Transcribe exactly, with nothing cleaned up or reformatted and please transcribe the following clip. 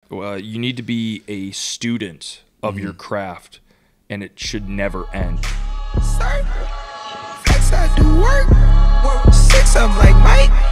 uh, you need to be a student of Mm-hmm. your craft, and it should never end. Sir, flex, I do work. Six, I'm like Mike.